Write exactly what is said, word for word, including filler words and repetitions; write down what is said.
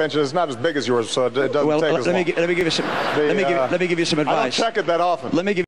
pension. It's not as big as yours, so it, it doesn't well, take let as me long. gi- let me give you some The, let me give uh, let me give you some I don't advice. check it that often. Let me give